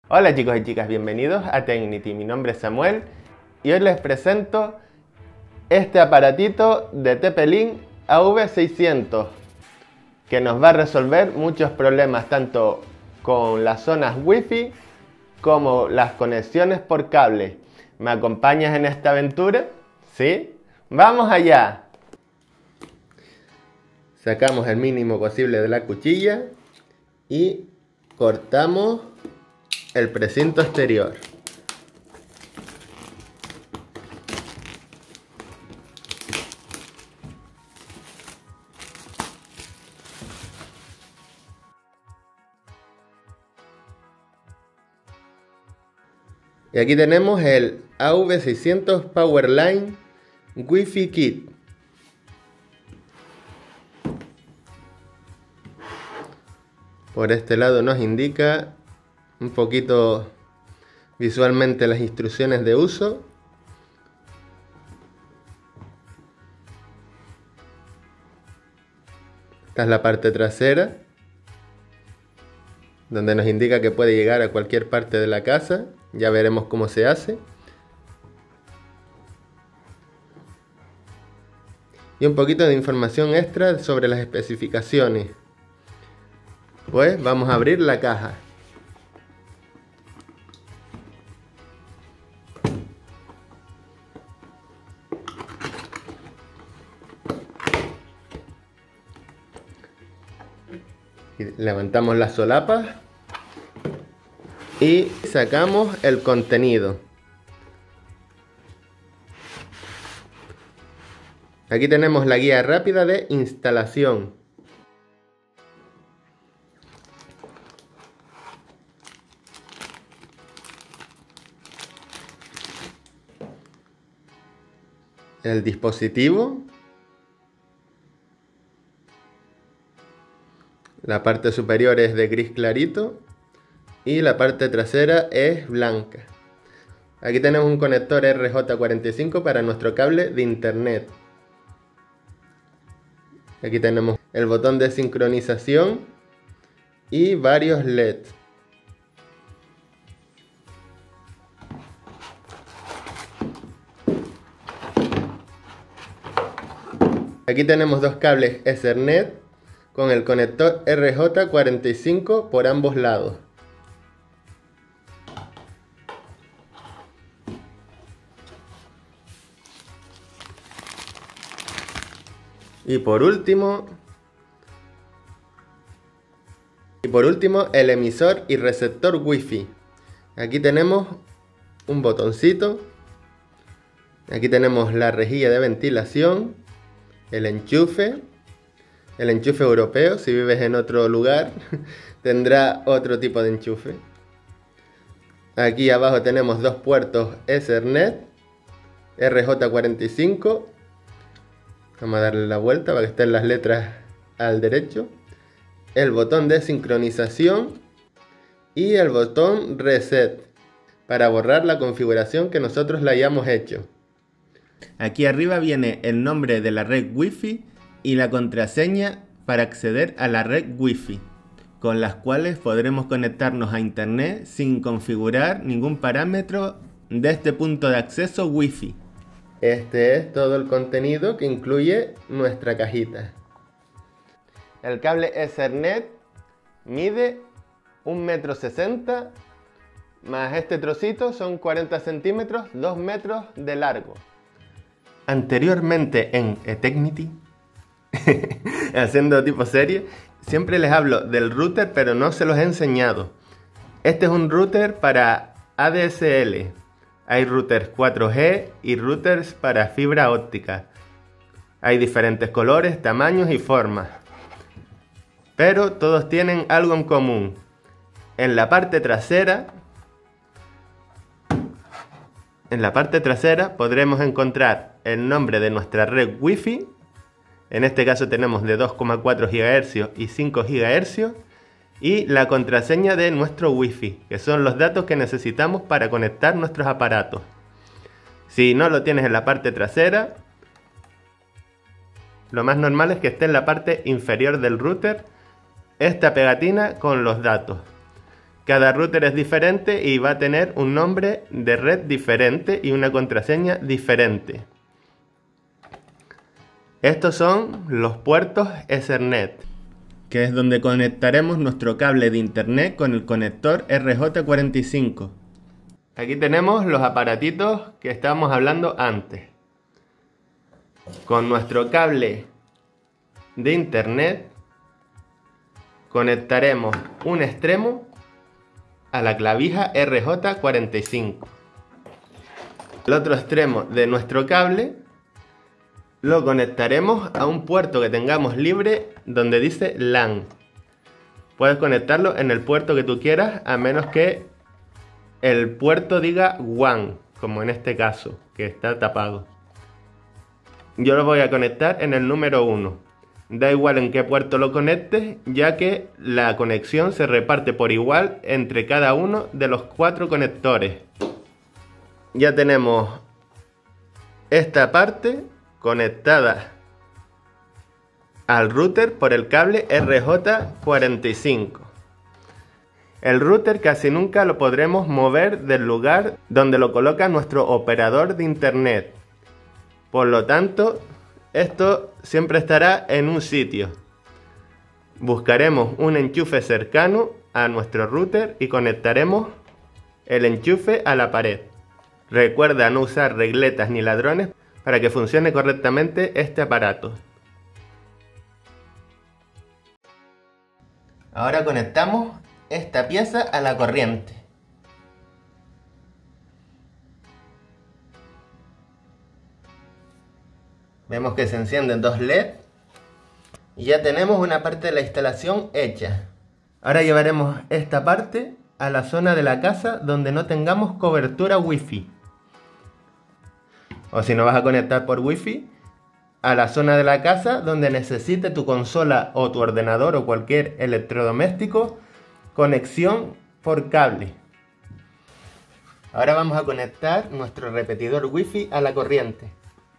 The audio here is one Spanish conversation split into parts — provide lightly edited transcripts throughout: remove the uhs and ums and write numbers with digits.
Hola chicos y chicas, bienvenidos a Tecnity. Mi nombre es Samuel y hoy les presento este aparatito de TP-Link AV600 que nos va a resolver muchos problemas tanto con las zonas Wi-Fi como las conexiones por cable. ¿Me acompañas en esta aventura? ¿Sí? ¡Vamos allá! Sacamos el mínimo posible de la cuchilla y cortamos el precinto exterior. Y aquí tenemos el AV600 Powerline Wi-Fi Kit. Por este lado nos indica un poquito visualmente las instrucciones de uso. Esta es la parte trasera, donde nos indica que puede llegar a cualquier parte de la casa. Ya veremos cómo se hace. Y un poquito de información extra sobre las especificaciones. Pues vamos a abrir la caja. Y levantamos las solapas y sacamos el contenido. Aquí tenemos la guía rápida de instalación. El dispositivo. La parte superior es de gris clarito y la parte trasera es blanca. Aquí tenemos un conector RJ45 para nuestro cable de internet. Aquí tenemos el botón de sincronización y varios LEDs. Aquí tenemos dos cables Ethernet con el conector RJ45 por ambos lados. Y por último el emisor y receptor Wi-Fi. Aquí tenemos un botoncito. Aquí tenemos la rejilla de ventilación, el enchufe europeo. Si vives en otro lugar tendrá otro tipo de enchufe. Aquí abajo tenemos dos puertos Ethernet RJ45. Vamos a darle la vuelta para que estén las letras al derecho. El botón de sincronización y el botón reset para borrar la configuración que nosotros le hayamos hecho. Aquí arriba viene el nombre de la red Wi-Fi y la contraseña para acceder a la red Wi-Fi, con las cuales podremos conectarnos a internet sin configurar ningún parámetro de este punto de acceso Wi-Fi. Este es todo el contenido que incluye nuestra cajita. El cable Ethernet mide 1,60 m, más este trocito son 40 centímetros, 2 metros de largo. Anteriormente en Tecnity, haciendo tipo serie, siempre les hablo del router, pero no se los he enseñado. Este es un router para ADSL. Hay routers 4G y routers para fibra óptica. Hay diferentes colores, tamaños y formas, pero todos tienen algo en común. En la parte trasera podremos encontrar el nombre de nuestra red Wi-Fi. En este caso tenemos de 2,4 GHz y 5 GHz. Y la contraseña de nuestro Wi-Fi, que son los datos que necesitamos para conectar nuestros aparatos. Si no lo tienes en la parte trasera, lo más normal es que esté en la parte inferior del router esta pegatina con los datos, Cada router es diferente y va a tener un nombre de red diferente y una contraseña diferente. Estos son los puertos Ethernet, que es donde conectaremos nuestro cable de internet con el conector RJ45. Aquí tenemos los aparatitos que estábamos hablando antes. Con nuestro cable de internet conectaremos un extremo a la clavija RJ45. El otro extremo de nuestro cable lo conectaremos a un puerto que tengamos libre donde dice LAN. Puedes conectarlo en el puerto que tú quieras, a menos que el puerto diga WAN, como en este caso, que está tapado. Yo lo voy a conectar en el número 1. Da igual en qué puerto lo conectes, ya que la conexión se reparte por igual entre cada uno de los 4 conectores. Ya tenemos esta parte conectada al router por el cable RJ45. El router casi nunca lo podremos mover del lugar donde lo coloca nuestro operador de internet. Por lo tanto, esto siempre estará en un sitio. Buscaremos un enchufe cercano a nuestro router y conectaremos el enchufe a la pared. Recuerda no usar regletas ni ladrones para que funcione correctamente este aparato. Ahora conectamos esta pieza a la corriente. Vemos que se encienden 2 LED y ya tenemos una parte de la instalación hecha. Ahora llevaremos esta parte a la zona de la casa donde no tengamos cobertura Wi-Fi. O si no vas a conectar por Wi-Fi, a la zona de la casa donde necesite tu consola o tu ordenador o cualquier electrodoméstico conexión por cable. Ahora vamos a conectar nuestro repetidor Wi-Fi a la corriente.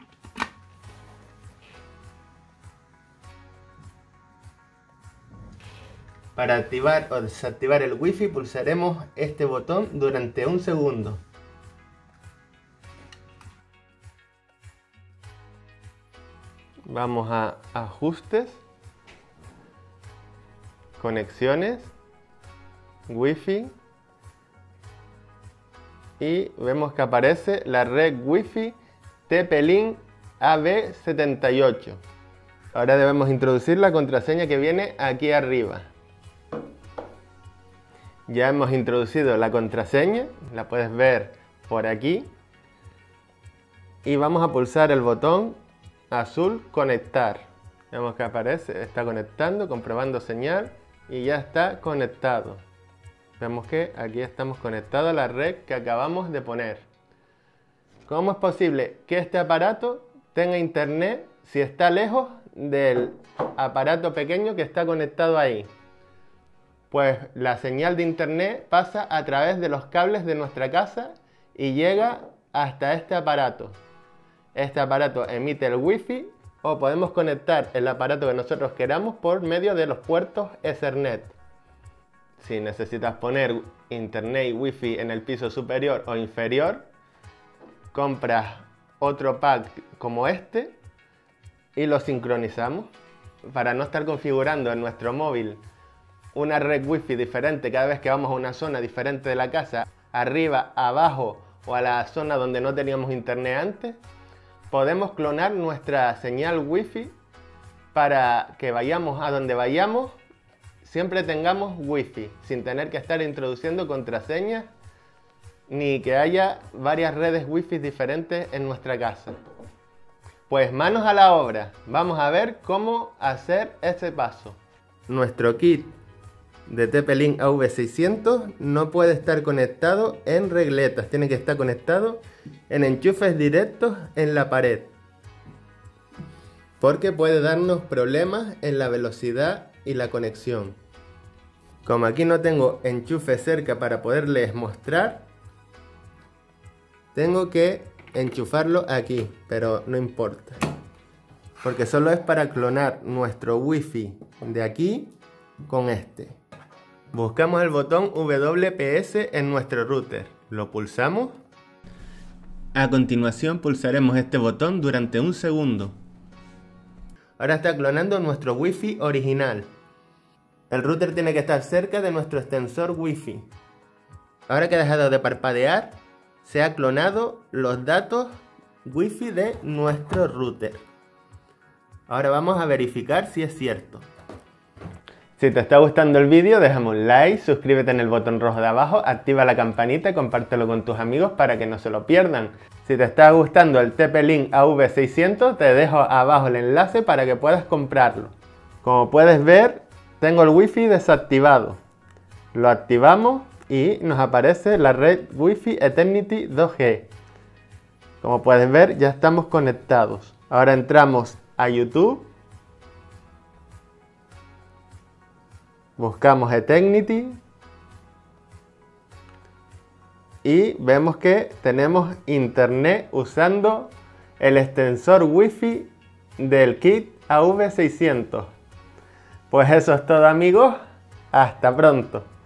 Para activar o desactivar el Wi-Fi pulsaremos este botón durante 1 segundo. Vamos a ajustes, conexiones, Wi-Fi y vemos que aparece la red Wi-Fi TP-Link AB78. Ahora debemos introducir la contraseña que viene aquí arriba. Ya hemos introducido la contraseña, la puedes ver por aquí. Y vamos a pulsar el botón azul conectar. Vemos que aparece, está conectando, comprobando señal y ya está conectado. Vemos que aquí estamos conectados a la red que acabamos de poner. ¿Cómo es posible que este aparato tenga internet si está lejos del aparato pequeño que está conectado ahí? Pues la señal de internet pasa a través de los cables de nuestra casa y llega hasta este aparato. Este aparato emite el Wi-Fi o podemos conectar el aparato que nosotros queramos por medio de los puertos Ethernet. Si necesitas poner internet y Wi-Fi en el piso superior o inferior, compras otro pack como este y lo sincronizamos para no estar configurando en nuestro móvil una red Wi-Fi diferente cada vez que vamos a una zona diferente de la casa, arriba, abajo o a la zona donde no teníamos internet antes. Podemos clonar nuestra señal Wi-Fi para que vayamos a donde vayamos, siempre tengamos Wi-Fi, sin tener que estar introduciendo contraseñas ni que haya varias redes Wi-Fi diferentes en nuestra casa. Pues manos a la obra, vamos a ver cómo hacer ese paso. Nuestro kit de TP-Link AV600 no puede estar conectado en regletas, tiene que estar conectado en enchufes directos en la pared, porque puede darnos problemas en la velocidad y la conexión. Como aquí no tengo enchufe cerca para poderles mostrar, tengo que enchufarlo aquí, pero no importa, porque solo es para clonar nuestro Wi-Fi de aquí con este. Buscamos el botón WPS en nuestro router. Lo pulsamos. A continuación pulsaremos este botón durante un segundo. Ahora está clonando nuestro Wi-Fi original. El router tiene que estar cerca de nuestro extensor Wi-Fi. Ahora que ha dejado de parpadear, se ha clonado los datos Wi-Fi de nuestro router. Ahora vamos a verificar si es cierto. Si te está gustando el vídeo, déjame un like, suscríbete en el botón rojo de abajo, activa la campanita y compártelo con tus amigos para que no se lo pierdan. Si te está gustando el TP-Link AV600, te dejo abajo el enlace para que puedas comprarlo. Como puedes ver, tengo el Wi-Fi desactivado. Lo activamos y nos aparece la red Wi-Fi Eternity 2G. Como puedes ver, ya estamos conectados. Ahora entramos a YouTube. Buscamos Eternity y vemos que tenemos internet usando el extensor Wi-Fi del kit AV600. Pues eso es todo, amigos. Hasta pronto.